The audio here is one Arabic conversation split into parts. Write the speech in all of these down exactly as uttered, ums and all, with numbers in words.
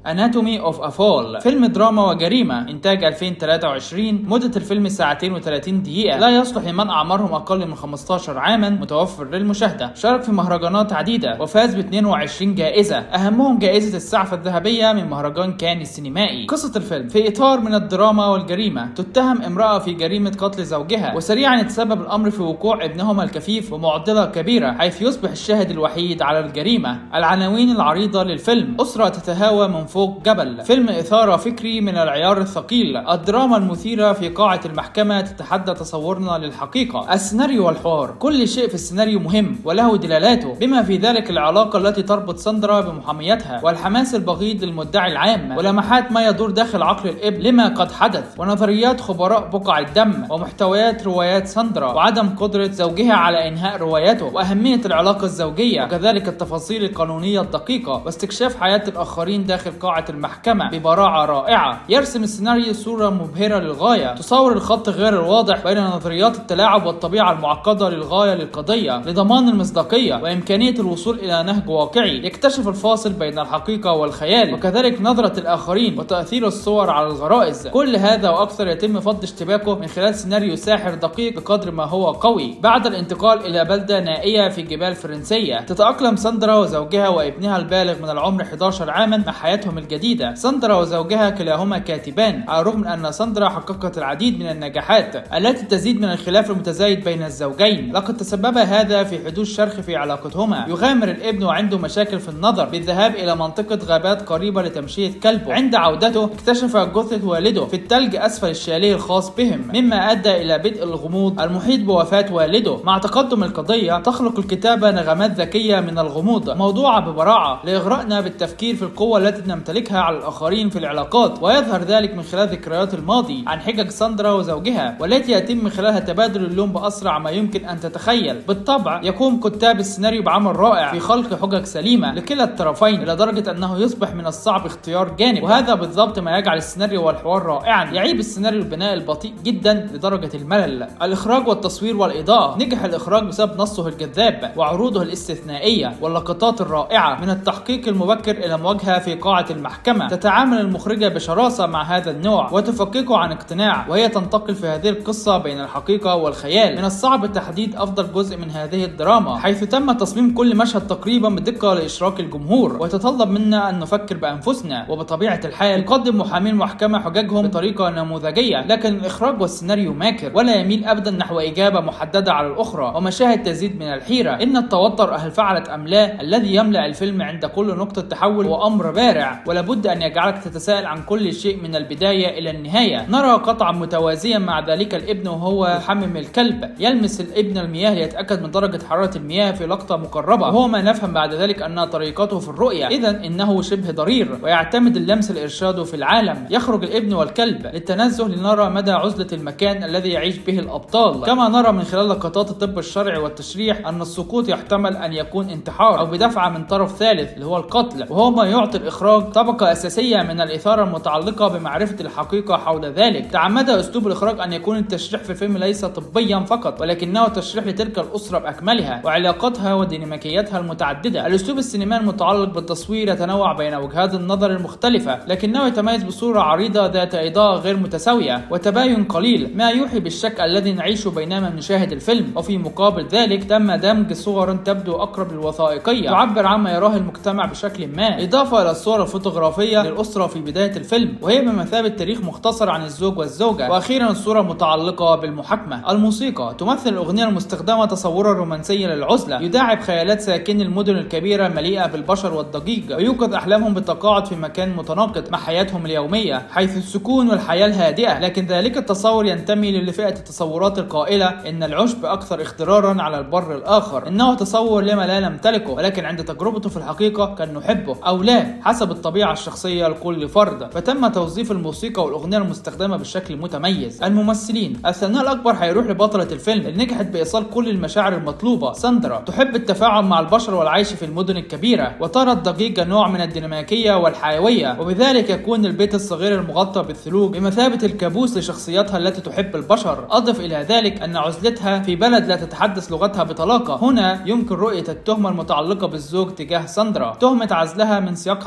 Anatomy of a Fall، فيلم دراما وجريمة إنتاج ألفين وتلاتة وعشرين. مدة الفيلم ساعتين وثلاثين دقيقة، لا يصلح لمن أعمارهم أقل من خمستاشر عاما، متوفر للمشاهدة. شارك في مهرجانات عديدة وفاز ب اتنين وعشرين جائزة، أهمهم جائزة السعفة الذهبية من مهرجان كان السينمائي. قصة الفيلم في إطار من الدراما والجريمة. تتهم امرأة في جريمة قتل زوجها، وسريعا يتسبب الأمر في وقوع ابنهما الكفيف ومعضلة كبيرة، حيث يصبح الشاهد الوحيد على الجريمة. العناوين العريضة للفيلم: أسرة تتهاوى من فوق جبل. فيلم إثارة فكري من العيار الثقيل. الدراما المثيرة في قاعة المحكمة تتحدى تصورنا للحقيقة. السيناريو والحوار: كل شيء في السيناريو مهم وله دلالاته، بما في ذلك العلاقة التي تربط ساندرا بمحاميتها، والحماس البغيض للمدعي العام، ولمحات ما يدور داخل عقل الابن لما قد حدث، ونظريات خبراء بقع الدم، ومحتويات روايات ساندرا، وعدم قدرة زوجها على إنهاء روايته، وأهمية العلاقة الزوجية، وكذلك التفاصيل القانونية الدقيقة، واستكشاف حياة الآخرين داخل قاعة المحكمة ببراعة رائعة. يرسم السيناريو صورة مبهرة للغاية، تصور الخط غير الواضح بين نظريات التلاعب والطبيعة المعقدة للغاية للقضية، لضمان المصداقية وإمكانية الوصول إلى نهج واقعي يكتشف الفاصل بين الحقيقة والخيال، وكذلك نظرة الآخرين وتأثير الصور على الغرائز. كل هذا وأكثر يتم فض اشتباكه من خلال سيناريو ساحر دقيق بقدر ما هو قوي. بعد الانتقال إلى بلدة نائية في جبال فرنسية، تتأقلم ساندرا وزوجها وابنها البالغ من العمر حداشر عاما مع حياتهم الجديدة. ساندرا وزوجها كلاهما كاتبان، على الرغم من أن ساندرا حققت العديد من النجاحات التي تزيد من الخلاف المتزايد بين الزوجين، لقد تسبب هذا في حدوث شرخ في علاقتهما. يغامر الابن وعنده مشاكل في النظر بالذهاب إلى منطقة غابات قريبة لتمشية كلبه. عند عودته اكتشف جثة والده في الثلج أسفل الشاليه الخاص بهم، مما أدى إلى بدء الغموض المحيط بوفاة والده. مع تقدم القضية تخلق الكتابة نغمات ذكية من الغموض موضوعة ببراعة لإغراءنا بالتفكير في القوة التي نمتلكها على الآخرين في العلاقات، ويظهر ذلك من خلال ذكريات الماضي عن حجج ساندرا وزوجها، والتي يتم من خلالها تبادل اللوم بأسرع ما يمكن أن تتخيل. بالطبع يقوم كتاب السيناريو بعمل رائع في خلق حجج سليمة لكلا الطرفين، إلى درجة أنه يصبح من الصعب اختيار جانب، وهذا بالضبط ما يجعل السيناريو والحوار رائعا. يعيب السيناريو البناء البطيء جدا لدرجة الملل. الإخراج والتصوير والإضاءة: نجح الإخراج بسبب نصه الجذاب وعروضه الاستثنائية واللقطات الرائعة من التحقيق المبكر إلى مواجهة في قاعة المحكمة. تتعامل المخرجة بشراسة مع هذا النوع وتفككه عن اقتناع، وهي تنتقل في هذه القصة بين الحقيقة والخيال. من الصعب تحديد أفضل جزء من هذه الدراما، حيث تم تصميم كل مشهد تقريبا بدقة لإشراك الجمهور، وتتطلب منا أن نفكر بأنفسنا. وبطبيعة الحال يقدم محامي المحكمة حججهم بطريقة نموذجية، لكن الإخراج والسيناريو ماكر ولا يميل أبدا نحو إجابة محددة على الأخرى، ومشاهد تزيد من الحيرة. إن التوتر هل فعلت أم لا الذي يملأ الفيلم عند كل نقطة تحول هو أمر بارع، ولابد أن يجعلك تتساءل عن كل شيء من البداية إلى النهاية. نرى قطعا متوازيا مع ذلك الابن وهو يحمم الكلب، يلمس الابن المياه ليتأكد من درجة حرارة المياه في لقطة مقربة، وهو ما نفهم بعد ذلك أنها طريقته في الرؤية، إذا إنه شبه ضرير ويعتمد اللمس لإرشاده في العالم. يخرج الابن والكلب للتنزه لنرى مدى عزلة المكان الذي يعيش به الأبطال، كما نرى من خلال لقطات الطب الشرعي والتشريح أن السقوط يحتمل أن يكون انتحار أو بدفعة من طرف ثالث اللي هو القتل، وهو ما يعطي الإخراج طبقة أساسية من الإثارة المتعلقة بمعرفة الحقيقة حول ذلك. تعمد أسلوب الإخراج أن يكون التشريح في الفيلم ليس طبيا فقط، ولكنه تشريح لتلك الأسرة بأكملها وعلاقاتها وديناميكياتها المتعددة. الأسلوب السينمائي المتعلق بالتصوير يتنوع بين وجهات النظر المختلفة، لكنه يتميز بصورة عريضة ذات إضاءة غير متساوية وتباين قليل، ما يوحي بالشك الذي نعيشه بينما نشاهد الفيلم. وفي مقابل ذلك تم دمج صور تبدو أقرب للوثائقية، تعبر عما يراه المجتمع بشكل ما، إضافة إلى الصور الفوتوغرافية للأسرة في بداية الفيلم، وهي بمثابة تاريخ مختصر عن الزوج والزوجة. وأخيرا الصورة متعلقة بالمحاكمة. الموسيقى: تمثل الأغنية المستخدمة تصورا رومانسيا للعزلة، يداعب خيالات ساكني المدن الكبيرة مليئة بالبشر والضجيج، ويوقظ أحلامهم بالتقاعد في مكان متناقض مع حياتهم اليومية حيث السكون والحياة الهادئة. لكن ذلك التصور ينتمي لفئة التصورات القائلة إن العشب أكثر اخترارا على البر الآخر، إنه تصور لما لا نمتلكه، ولكن عند تجربته في الحقيقة كان نحبه أو لا حسب الطبيعة الشخصية لكل فرد. فتم توظيف الموسيقى والأغنية المستخدمة بشكل متميز. الممثلين: الثناء الأكبر هيروح لبطلة الفيلم اللي نجحت بإيصال كل المشاعر المطلوبة. ساندرا تحب التفاعل مع البشر والعيش في المدن الكبيرة، وترى الضجيج نوع من الديناميكية والحيوية، وبذلك يكون البيت الصغير المغطى بالثلوج بمثابة الكابوس لشخصيتها التي تحب البشر. أضف إلى ذلك أن عزلتها في بلد لا تتحدث لغتها بطلاقة. هنا يمكن رؤية التهمة المتعلقة بالزوج تجاه ساندرا، تهمة عزلها من سياقها الاجتماعي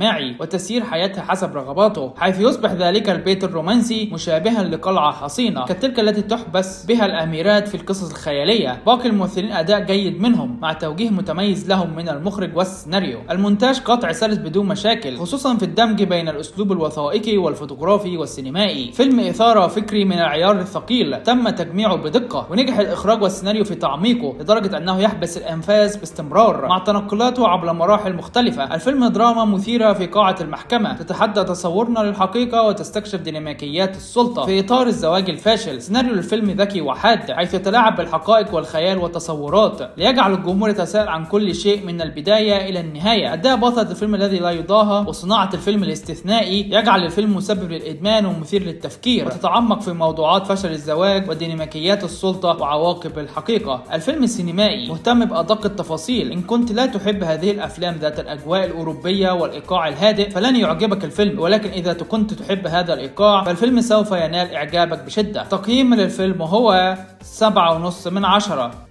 اجتماعي وتسيير حياتها حسب رغباته، حيث يصبح ذلك البيت الرومانسي مشابها لقلعة حصينة كتلك التي تحبس بها الأميرات في القصص الخيالية. باقي الممثلين أداء جيد منهم مع توجيه متميز لهم من المخرج والسيناريو. المونتاج قطع سلس بدون مشاكل، خصوصا في الدمج بين الأسلوب الوثائقي والفوتوغرافي والسينمائي. فيلم إثارة فكري من العيار الثقيل تم تجميعه بدقة، ونجح الإخراج والسيناريو في تعميقه لدرجة أنه يحبس الأنفاس باستمرار مع تنقلاته عبر مراحل مختلفة. الفيلم دراما مثيرة في قاعة المحكمة تتحدى تصورنا للحقيقة وتستكشف ديناميكيات السلطة في إطار الزواج الفاشل. سيناريو الفيلم ذكي وحاد، حيث يتلاعب بالحقائق والخيال والتصورات ليجعل الجمهور يتساءل عن كل شيء من البداية إلى النهاية. أداء بطلة الفيلم الذي لا يضاهى وصناعة الفيلم الاستثنائي يجعل الفيلم مسبب للإدمان ومثير للتفكير، وتتعمق في موضوعات فشل الزواج وديناميكيات السلطة وعواقب الحقيقة. الفيلم السينمائي مهتم بأدق التفاصيل. إن كنت لا تحب هذه الأفلام ذات الأجواء الأوروبية والإيقاع الهادئ فلن يعجبك الفيلم، ولكن إذا كنت تحب هذا الإيقاع فالفيلم سوف ينال إعجابك بشدة. تقييم للفيلم هو سبعة ونص من عشرة.